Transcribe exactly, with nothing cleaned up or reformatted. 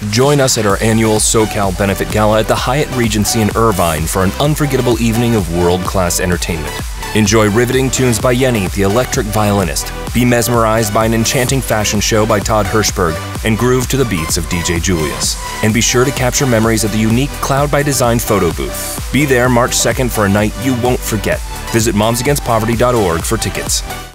Join us at our annual SoCal Benefit Gala at the Hyatt Regency in Irvine for an unforgettable evening of world-class entertainment. Enjoy riveting tunes by Yennie, the electric violinist. Be mesmerized by an enchanting fashion show by Todd Herschberg and groove to the beats of Deejay Julius. And be sure to capture memories at the unique Cloud by Design photo booth. Be there March second for a night you won't forget. Visit moms against poverty dot org for tickets.